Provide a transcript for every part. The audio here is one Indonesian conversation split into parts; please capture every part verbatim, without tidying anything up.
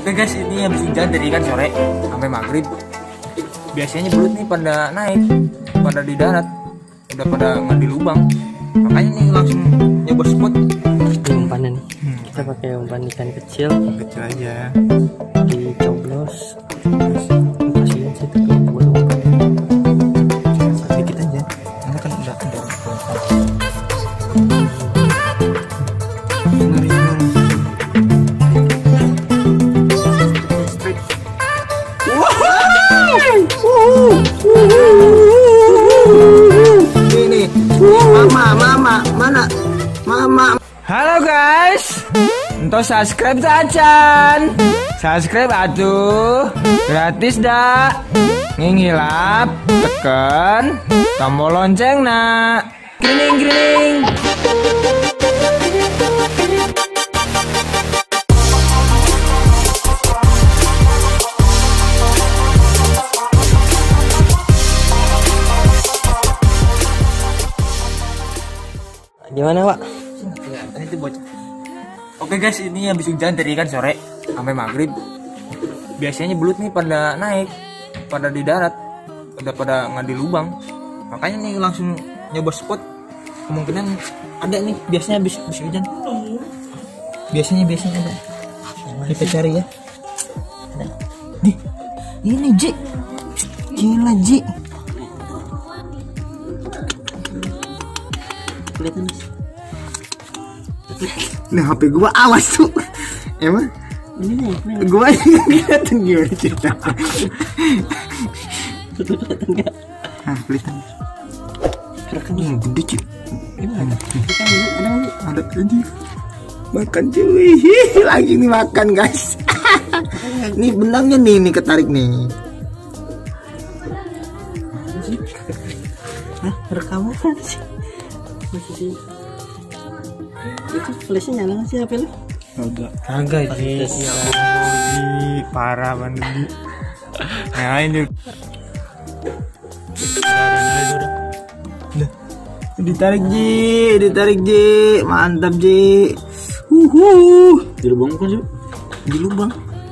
Oke guys, ini habis hujan dari kan sore sampai maghrib. Biasanya belut nih pada naik, pada di darat, udah pada nggak di lubang. Makanya nih langsung nyoba spot. Ini umpannya nih. Hmm. Kita pakai umpan ikan kecil. Kecil aja. Dicoblos. Kasihan sih tapi buat umpan. Sedikit aja. Karena kan udah udah. Ini mama mama mana mama. Halo guys, untuk subscribe sajan, subscribe atuh, gratis dah. Ngingilap, tekan tombol lonceng nak, grining grining. Gimana, Pak? Oke guys, ini habis hujan dari kan sore sampai maghrib. Biasanya belut nih pada naik, pada di darat, udah pada nggak di lubang. Makanya nih langsung nyoba spot. Kemungkinan ada nih, biasanya habis habis hujan. Biasanya biasanya ada. Kita cari ya. Ada. Nih, ini Ji. Gila Ji. Kelihatan. Nah H P gua awas tuh. Emang Ini nih, gua juga kelihatan gimana cerita. kelihatan enggak? Nah kelihatan. Rekam Yang gede cuy. gimana? Rekam dulu, ada lagi. Ada aja. Makan cuy. Lagi nih makan guys. Nih benangnya nih nih ketarik nih. Hah, rekam apa sih? Masih sih. Itu flashnya nyala nggak sih H P lu? Enggak. Kagak Ji. Ya Allah Ji, parah banget Ji. Nah ini. Ditarik Ji, ditarik Ji, mantap Ji. Uhuh. Di lubang kan sih? Di lubang.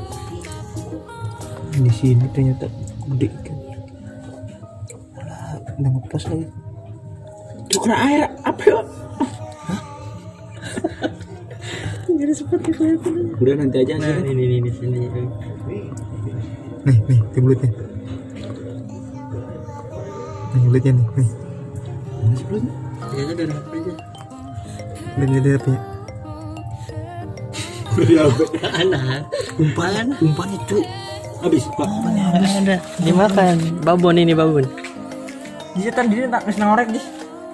Di sini ternyata gede kan. Alah, udah ngepas lagi. Itu kena air apa ya? Jadi seperti kelihatan. Udah nanti aja Nah, ini ini di sini. Nih, nih, di mulutnya. Nih, mulutnya nih, nih. Ini sebelumnya. Kayaknya dari H P aja. Dan jadi apa ya? Dari H P. Ada. Umpan, umpan itu. Habis, Pak. Ada, ada. Dimakan. Babon ini babon. Di setan diri tak nges ngorek Ji.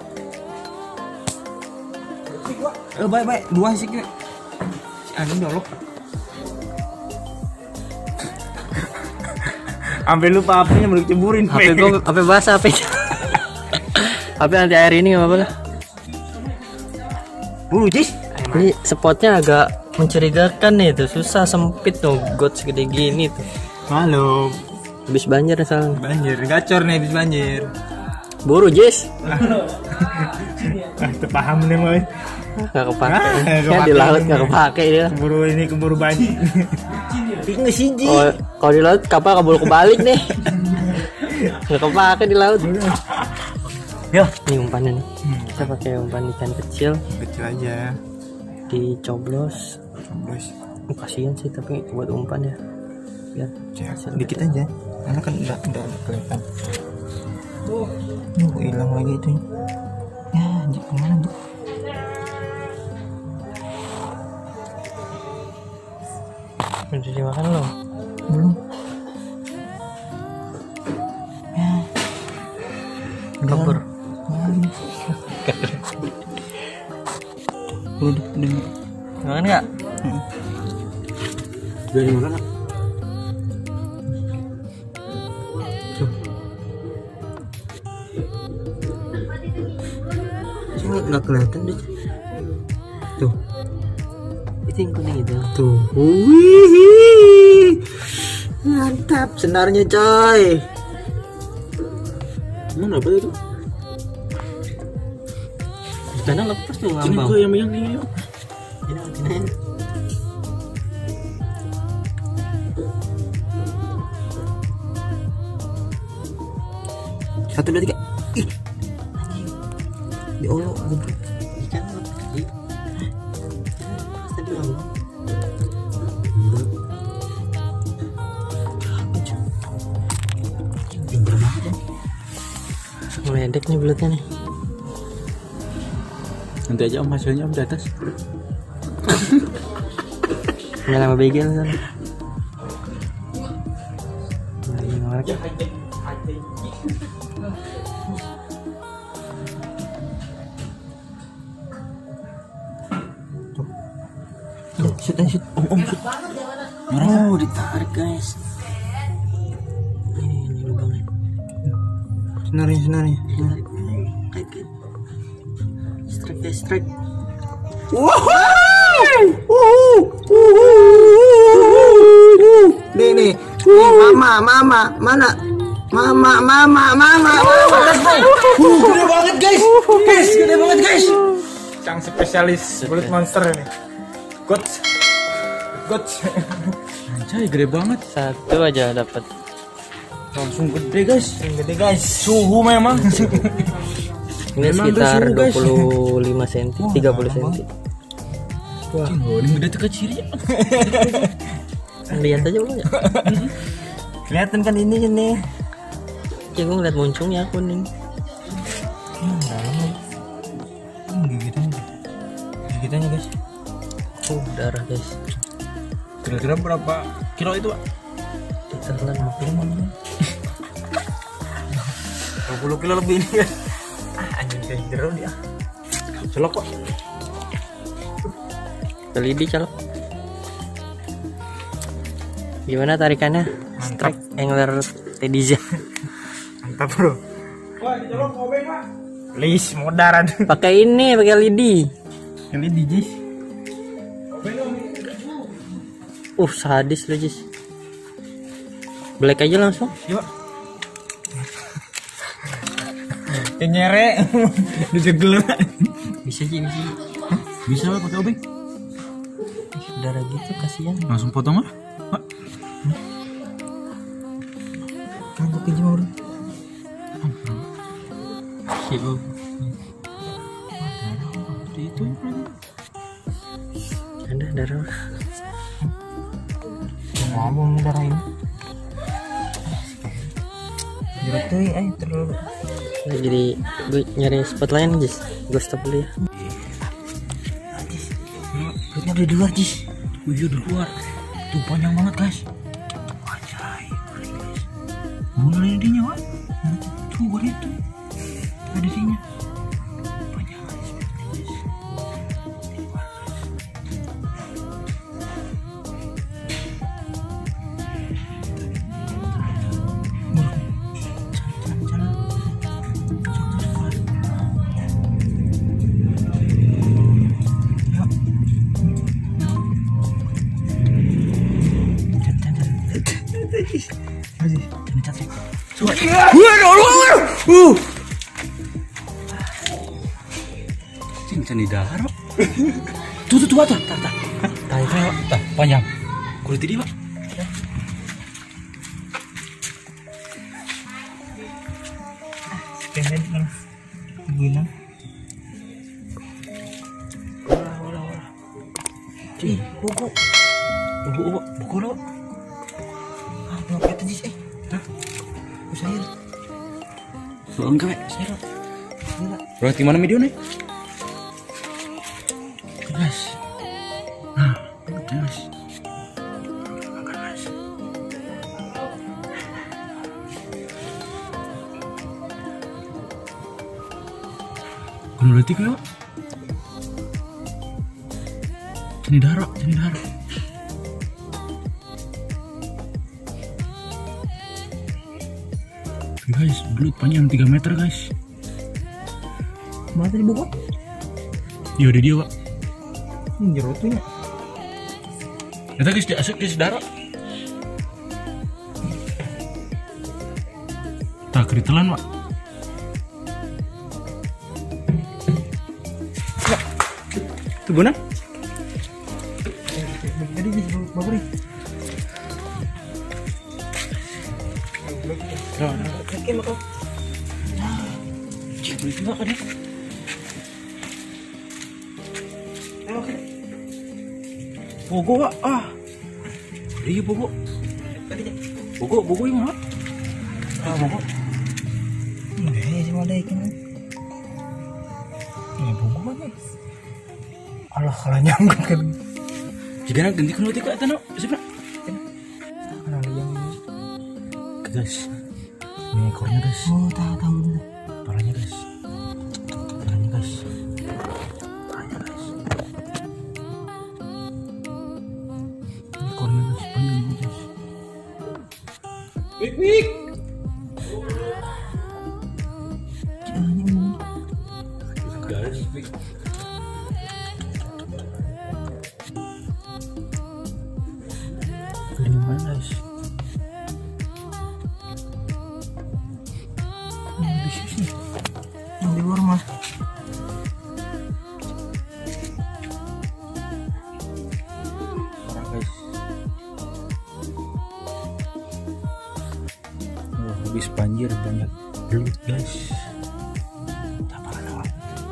Eh baik baik dua sih gue. Si Anu dolok. Sampai lupa H P-nya mau diceburin. H P gua H P basah H P. H P anti air ini enggak apa-apa lah. Bulu Jis. Ini spotnya agak mencurigakan nih tuh, susah sempit tuh, got segede gini tuh. Halo. Habis banjir soalnya. Banjir, gacor nih habis banjir. Buru Jis. Ah, terpaham nih Moy. Enggak kepake. Ah, Kan kepake di laut ini. enggak kepake dia. Keburu ini keburu banjir. Tinggal siji. Oh, kalau di laut kapal kabul kebalik nih. Enggak kepake di laut. Yo, Ini umpannya nih. Kita pakai umpan ikan kecil. kecil aja. Dicoblos. Coblos. Oh, kasihan sih tapi buat umpan ya. Biar Ya, dikit aja. Karena kan udah udah kelihatan. Oh, hilang lagi itu. Ya, Ji, kemana Ji? udah dimakan belum? Belum. Ya. Kabur. Udah, udah. Makan nggak? Udah dimakan. Cuma nggak kelihatan deh. Tuh, Itu yang kuning itu. tuh. Wih, mantap senarnya coy. Mana apa itu? Karena lepas tuh Ini ngambang. gue yang megang ini. Ini, ini. Satu dua tiga. Ih. Ya Allah, goblok. Ikan apa tadi? Tadi lama. Pinter banget ya. Meledek nih belutnya nih. Nanti aja om hasilnya om di atas. Nggak lama begel kan. Lagi ngorek. Shoot and shoot. Om, om shoot. Oh, ditarik guys. Ini ini lubangnya. Senarnya, senarnya. Kait kait. Strike guys, strike. Wow. Nih nih. Nih mama, mama, mana? Mama, mama, mama, mama. Uh, gede banget guys. Guys, gede banget guys. Sang spesialis bulut monster ini. Coach. Coach. Anjay gede banget. Satu aja dapat. Langsung gede guys. Gede guys. Suhu memang. Ini Memang sekitar bersuhu, dua guys. puluh lima senti, tiga puluh senti. Wah, Oh, ini gede tuh kecil ya. lihat aja lu ya. Kelihatan kan ini nih. Ya gue ngeliat muncungnya kuning. Hmm, gigitannya. Gigitannya guys. Oh, darah guys. Kira-kira berapa kilo itu, Pak? Ditelan lima puluh mana? dua puluh kilo lebih ini guys. Ah, anjing kayak jeruk dia. Celok kok. Kelidi calok. Gimana tarikannya? Mantap. Strike angler Tediza. Mantap, Bro. Wah, dicolok ngobeng, Pak. Lis modar. Pakai ini, pakai lidi. Ini D J. Uh, sadis lu, Jis. Black aja langsung. Yuk. Kenyere. Dijegel. Bisa sih, bisa. Bisa Pak pakai obeng. Darah gitu kasihan. Langsung potong ah. Pak. Kagak kejemur. Siu. Itu. Ada darah. Ngomong darah ini. Jeruk tuh eh terlalu. Nah, jadi gue nyari spot lain, Jis. Gue stop dulu ya. Perutnya udah di luar, Jis. Wih, udah keluar. Tuh panjang banget, guys. Anjay. Mulai dinya, Pak. Tuh, buat itu. Ada dinya. Panjang guys. Uh. Cincin di dahar. Tuh tuh tuh tuh. Tah tah. Tah tah panjang. Kulit dia, Pak. Pengen kan. Guna. Olah olah olah. Cih, buku. Buku buku buku lo. Ah, belum kata Jis eh. Hah? Usahain. Belum kawe. Saya Berarti mana video nih? Guys. Nah, guys. Makan guys. Kuno berarti kayak sini darah, sini darah. Guys, belut panjang tiga meter guys. mana tadi buku? Ya udah dia, Pak. Ini jeruk tuh ya. Kita guys, dia asuk guys darah. Tak keritelan, Pak. Tuh guna? Jadi Jis bagus nih. Oke, makau. Cibul juga kan ya. Oke. Bogo Pak. Ah. Iya bogo. Bogo, bogo yang mana? Ah, bogo. Ini cuma ada ikan. Ini bogo mana? Allah kalah nyangkut kan. Jika nak ganti kan tiga tanah, siapa? Kalau yang ini. Guys. Ini ekornya guys. Oh, tahu tahu. Parahnya guys. Parahnya guys. Parahnya guys. Ekornya guys, panjang guys. Wik wik. Guys, dari mana guys? Yang di sini. Yang di luar mas. Parah guys. Oh, habis banjir banyak belut guys. Tak parah.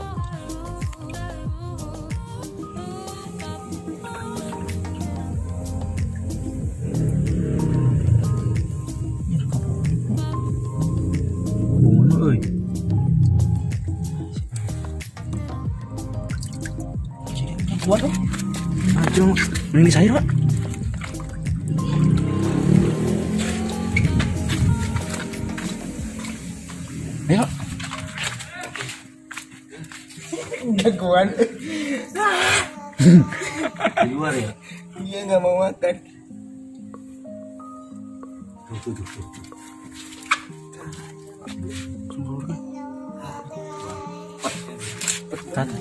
Kuat tuh. Aduh, mending di sayur, Pak. Ayo. Jagoan. Di luar ya. Dia nggak mau makan. Tuh, tuh, tuh, tuh. Tata.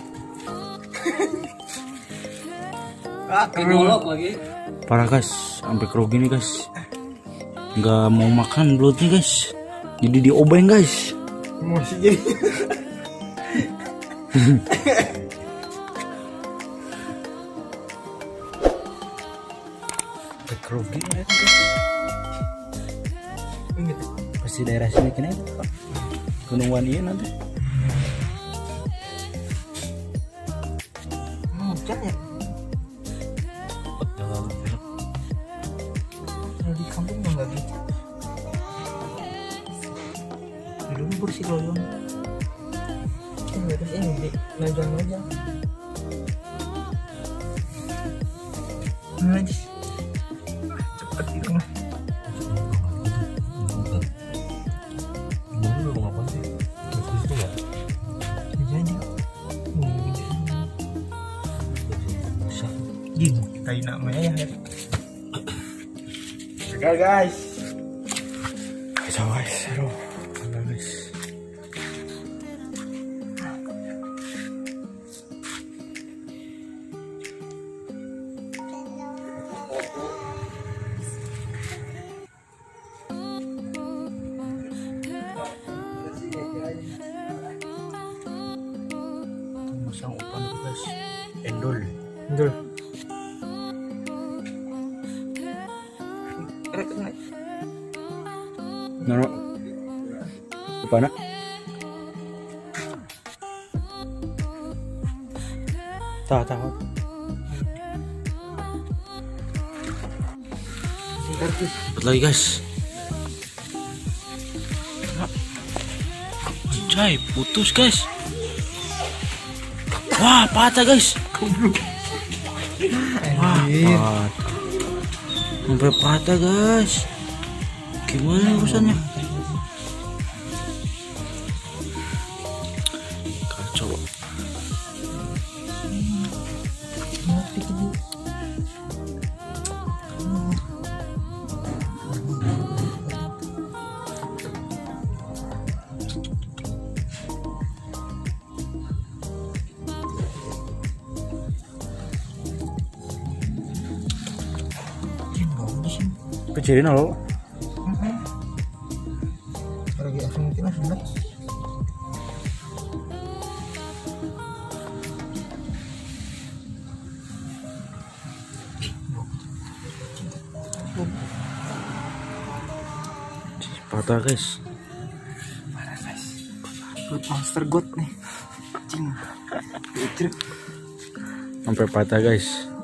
Ah, Nyolok lagi. Parah guys, sampai kerugi nih guys. Nggak mau makan belutnya guys. Jadi diobeng guys. Emosi jadi. Sampai kerugi nih guys. Pasti daerah sini kena itu, Pak. Gunung Wanian nanti. Hujan ya? Kalau di kampung mah nggak gitu. Di rumah bersih loyong. Ini terus ini di lajang-lajang. Nah, Jis. Cepet di rumah. Jadi. Gini, kayak namanya ya. Oke guys. Bisa guys, aduh. Enggak guys. Masang umpan dulu guys. Endol. Betul. Keren keren. Nano. Apa nak? Tahu tahu. Dapat lagi guys. Anjay, putus guys. Wah, patah guys. Wah, patah. Sampai patah guys. Gimana urusannya? Kacau. Kecilin lo. Lagi asam mungkin lah sudah. patah guys. God monster god nih. Cing. Sampai patah guys.